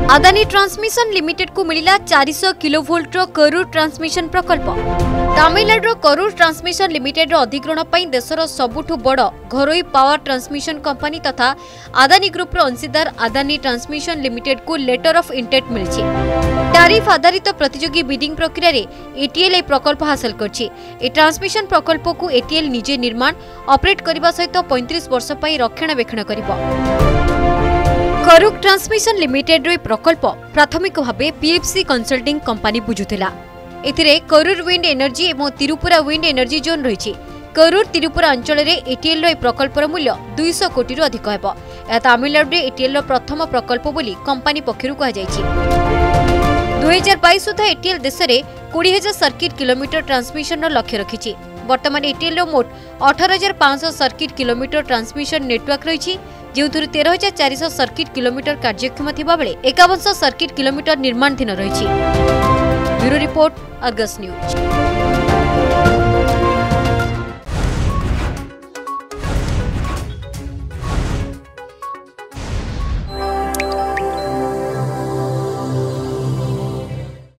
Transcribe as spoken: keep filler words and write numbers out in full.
Adani transmission limited को मिला चार सौ किलोवोल्ट करूर ट्रांसमिशन प्रकल्प। तमिलनाडु करूर ट्रांसमिशन लिमिटेड अधिग्रहण पर देशर सबुठु बड़ घरोई पावर ट्रांसमिशन कंपनी तथा अदानी ग्रुप अंशीदार अदानी ट्रांसमिशन लिमिटेड को लेटर ऑफ इंटेंट मिली। टैरिफ आधारित प्रतियोगी बिडिंग प्रक्रिया रे एटीएल ए प्रकल्प हासिल करछि। ए ट्रांसमिशन प्रकल्प को एटीएल निजे निर्माण ऑपरेट करबा सहित पैंतीस वर्ष पई रक्षणाबेक्षण करिबो। करूर ट्रांसमिशन लिमिटेड रो प्रकल्प प्राथमिक भावे पीएफसी कंसल्टिंग कंपनी बुझुथिला। एथिरे करूर विंड एनर्जी एवं तिरुपुरा विंड एनर्जी जोन रही। करूर तिरुपुरा अंचल में एटीएल रो प्रकल्पर मूल्य दो सौ कोटी रु अधिक हेबो। यह तमिलनाडु में एटीएल रो प्रथम प्रकल्प बोली कंपनी पक्षरु कहा जायछि। दो हज़ार बाईस सुधा एटीएल देश में बीस हज़ार सर्किट किलोमीटर ट्रांसमिशन लक्ष्य रखिछि। वर्तमान एटीएल रो मोट अठारह हज़ार पाँच सौ सर्किट किलोमीटर ट्रांसमिशन नेटवर्क रही, जो तेरह हजार चार सौ सर्किट किलोमीटर कार्यक्षम थिबा बेले इक्यावन सौ सर्किट किलोमीटर निर्माणाधीन रही। Bureau report, Argus news.